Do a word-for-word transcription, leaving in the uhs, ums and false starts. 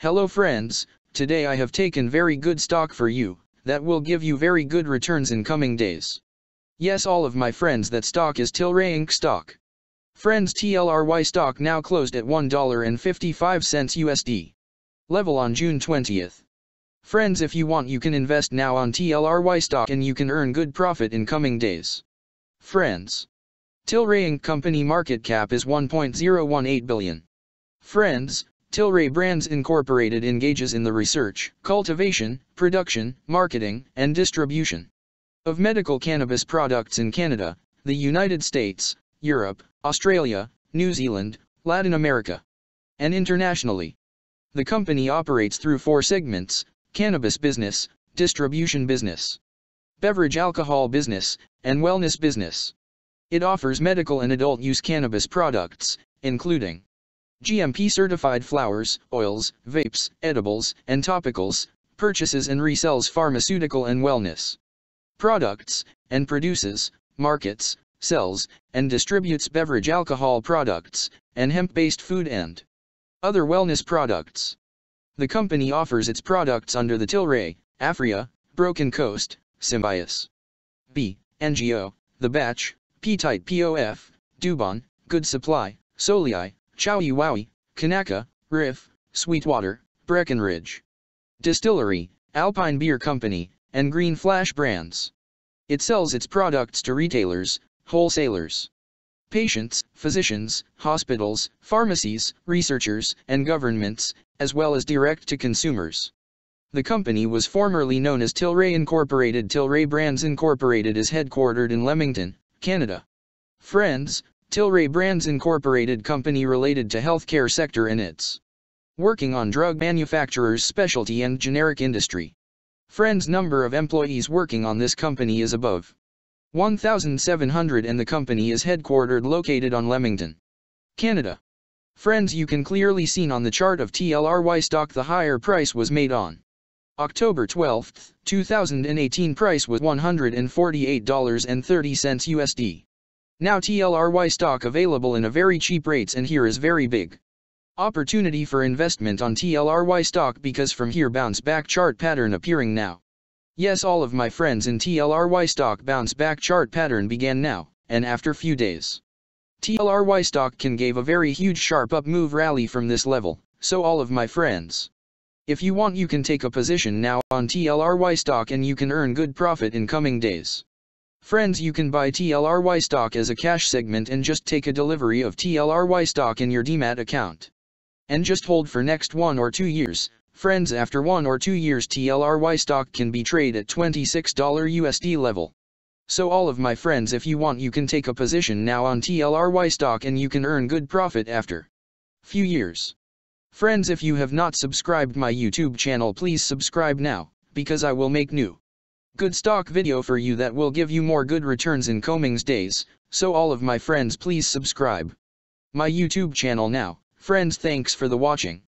Hello friends, today I have taken very good stock for you, that will give you very good returns in coming days. Yes, all of my friends, that stock is Tilray Incorporated stock. Friends, T L R Y stock now closed at one dollar and fifty-five cents U S D. Level on June twentieth. Friends, if you want you can invest now on T L R Y stock and you can earn good profit in coming days. Friends, Tilray Incorporated company market cap is one point zero one eight billion. Friends, Tilray Brands Incorporated engages in the research, cultivation, production, marketing, and distribution of medical cannabis products in Canada, the United States, Europe, Australia, New Zealand, Latin America, and internationally. The company operates through four segments: cannabis business, distribution business, beverage alcohol business, and wellness business. It offers medical and adult use cannabis products, including G M P certified flowers, oils, vapes, edibles, and topicals, purchases and resells pharmaceutical and wellness products, and produces, markets, sells, and distributes beverage alcohol products, and hemp-based food and other wellness products. The company offers its products under the Tilray, Aphria, Broken Coast, Symbiosis, B, N G O, The Batch, P-Tite P O F, Dubon, Good Supply, Solii, Chowie Wowie, Kanaka, Riff, Sweetwater, Breckenridge Distillery, Alpine Beer Company, and Green Flash brands. It sells its products to retailers, wholesalers, patients, physicians, hospitals, pharmacies, researchers, and governments, as well as direct to consumers. The company was formerly known as Tilray Incorporated. Tilray Brands Incorporated is headquartered in Leamington, Canada. Friends, Tilray Brands Incorporated company related to healthcare sector and it's working on drug manufacturers, specialty and generic industry. Friends, number of employees working on this company is above one thousand seven hundred and the company is headquartered located on Leamington, Canada. Friends, you can clearly seen on the chart of T L R Y stock the higher price was made on October twelfth, two thousand eighteen. Price was one hundred forty-eight dollars and thirty cents U S D. Now T L R Y stock available in a very cheap rates, and here is very big opportunity for investment on T L R Y stock, because from here bounce back chart pattern appearing now. Yes, all of my friends, in T L R Y stock bounce back chart pattern began now, and after few days T L R Y stock can give a very huge sharp up move rally from this level. So all of my friends, if you want you can take a position now on T L R Y stock and you can earn good profit in coming days. Friends, you can buy T L R Y stock as a cash segment and just take a delivery of T L R Y stock in your Demat account. And just hold for next one or two years. Friends, after one or two years T L R Y stock can be traded at twenty-six dollars U S D level. So all of my friends, if you want you can take a position now on T L R Y stock and you can earn good profit after few years. Friends, if you have not subscribed my YouTube channel, please subscribe now, because I will make new good stock video for you that will give you more good returns in coming days. So all of my friends, please subscribe my YouTube channel now. Friends, thanks for the watching.